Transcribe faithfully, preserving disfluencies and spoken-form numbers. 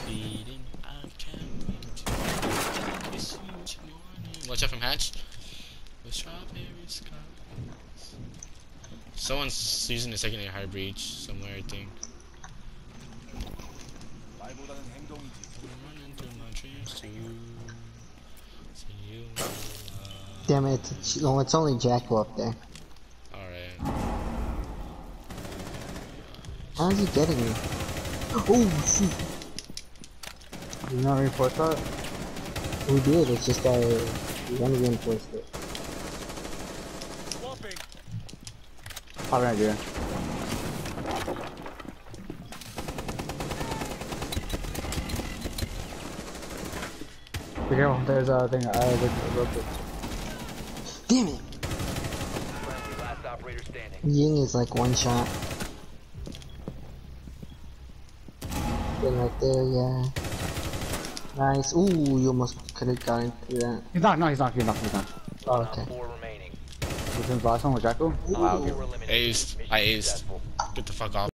Feeding, I can't wait to kiss you each morning. Watch out from hatch. With strawberry skies. Someone's using the secondary high breach somewhere, I think. I'm running through my dreams too. So you will, uh... Damn it, it's, no, it's only Jacko up there. Alright. How is he getting me? Oh, shoot. Did you not reinforce that? We did, it's just that we only reinforced it. I have an idea. Be careful, there's a thing, I looked it. Damn it! Last operator standing. Ying is like one shot. Been right there, yeah. Nice. Ooh, you almost could have gotten through that. He's not, no, he's not, he's not, he's not. Oh, okay. Four remaining. This is the last one with Jacko? Op four eliminated. Aced. I aced. Get the fuck off.